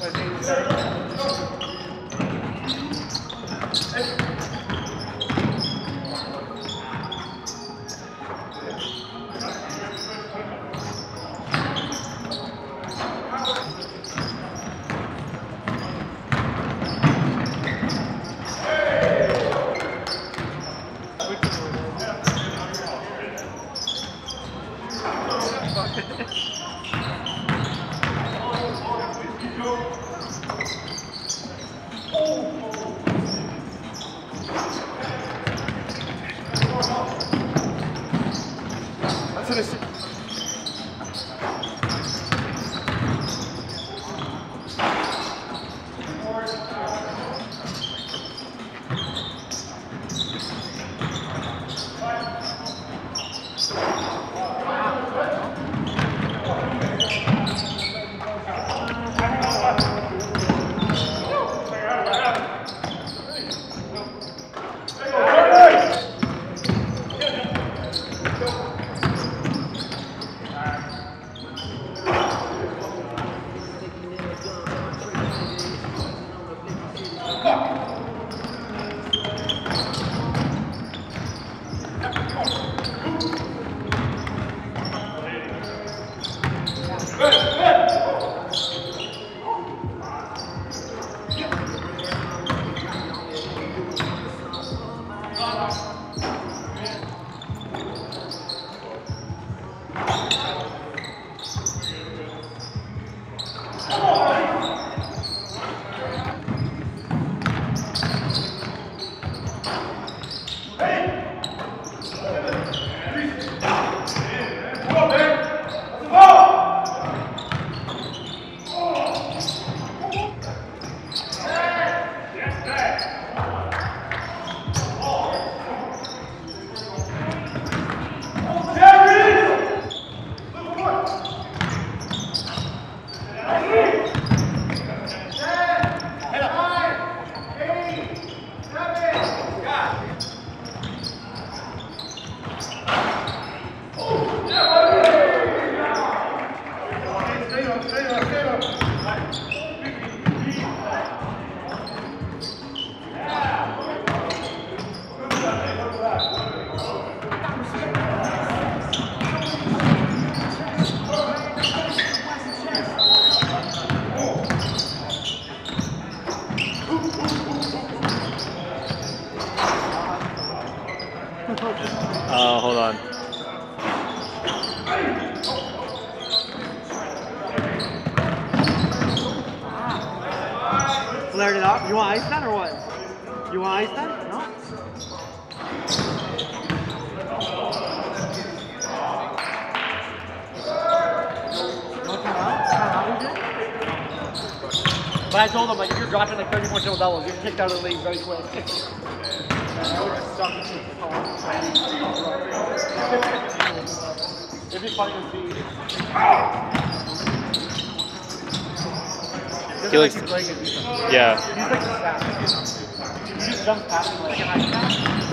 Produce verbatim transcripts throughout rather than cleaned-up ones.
Uh, hold on. Flared it up. You want ice then or what? You want ice then? No? But I told him, like, if you're dropping like thirty more triple doubles, you're kicked out of the league very quick. It'd be funny to see. He looks. Yeah. He's like a staff. He just jumps past him like an ice staff.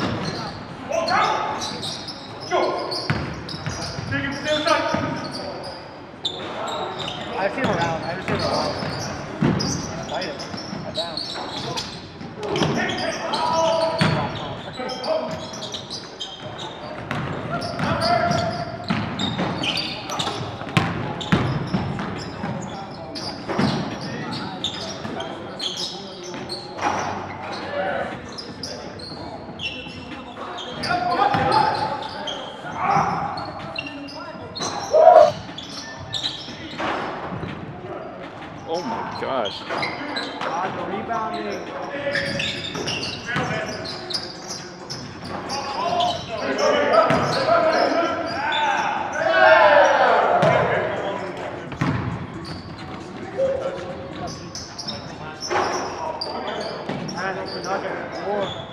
I've seen him around. I've seen him around. Fight him. I'm down. Oh my gosh. God, the rebounding. Man, that's another four.